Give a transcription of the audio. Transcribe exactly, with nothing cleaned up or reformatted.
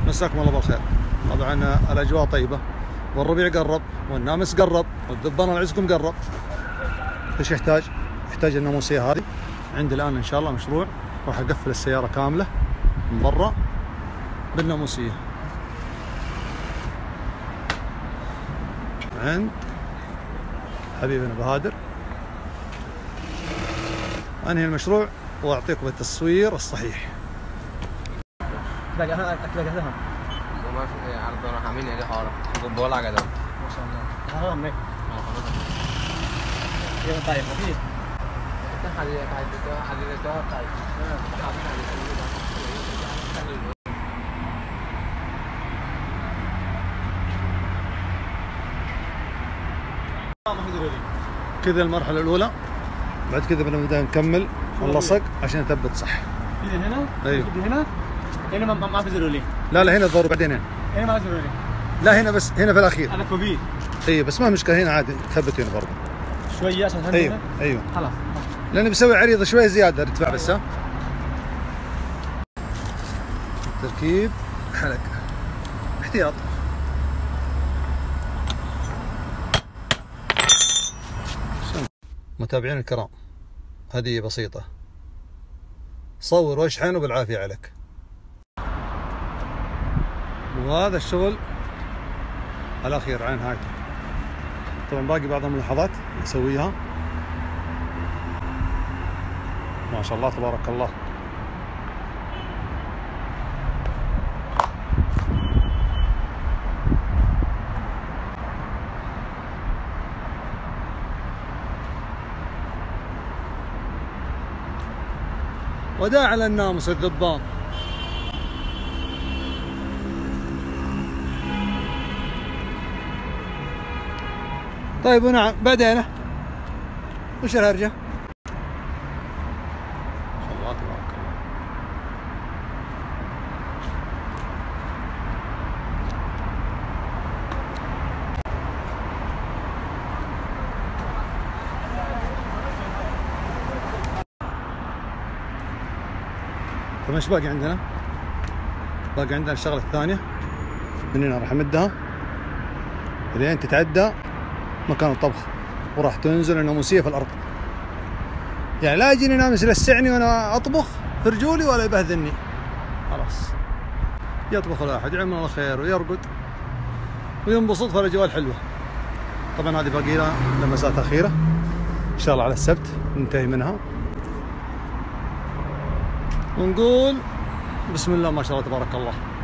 مساكم الله بالخير. طبعا الاجواء طيبه والربيع قرب والنامس قرب والذبان الله يعزكم قرب. ايش يحتاج؟ يحتاج الناموسيه هذه. عندي الان ان شاء الله مشروع راح اقفل السياره كامله من برا بالناموسيه. عند حبيبنا بهادر. انهي المشروع واعطيكم التصوير الصحيح. باقي انا اكل جاهزها وما في عرض راح عاملين ايه حاره بقول كده ما شاء الله. ها امك يا طيب في حديقه حديقه حديقه طيب كذا المرحله الاولى. بعد كذا بنبدا نكمل اللصق عشان يثبت صح. كذا هنا؟ ايوه هنا؟ هنا ما ما في زرولي. لا لا هنا الظهر بعدين هنا. هنا ما في زرولي. لا هنا بس هنا في الاخير. انا كبير. اي بس ما مشكله هنا عادي تثبت هنا برضه. شويه عشان هنا. ايوه ايوه خلاص. لاني بسوي عريضه شويه زياده ارتفاع بس. ها تركيب حلق احتياط. متابعين الكرام، هدية بسيطة، صور واشحن وبالعافية عليك. وهذا الشغل الأخير على نهايته. طبعا باقي بعض الملاحظات أسويها. ما شاء الله تبارك الله. وداع للناموس الذبان. طيب ونعم بعدين وش الهرجة؟ ما شاء الله تبارك الله. طيب ايش باقي عندنا؟ باقي عندنا الشغلة الثانية. من هنا راح امدها لين تتعدى مكان الطبخ وراح تنزل الناموسية في الأرض. يعني لا يجيني ناموس يلسعني وأنا أطبخ في رجولي ولا يبهذلني. خلاص يطبخ الواحد يعمل الله خير ويرقد وينبسط في الأجواء الحلوة. طبعا هذه باقي لها لمسات أخيرة إن شاء الله على السبت ننتهي منها ونقول بسم الله ما شاء الله تبارك الله.